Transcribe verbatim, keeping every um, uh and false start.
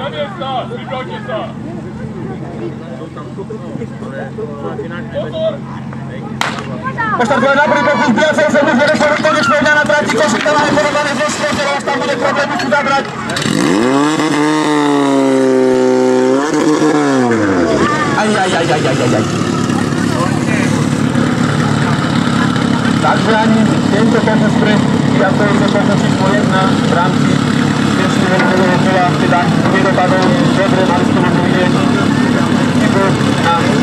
Na miesta, pripravte sa. Pozor! Poštartuje na prvý pokus, Biacov sa môže referovať konečného dňa na trati, Košík tam máme porovnané zo Skrotelov, až tam bude problém, musí zabrať. Aj, aj, aj, aj, aj, aj, aj. Takže ani tento pokus pre Biacov sa pokus číslo jedna v rámci dnešného prvého kola, teda nedopadol dobre, mali ste možno vidieť chybu na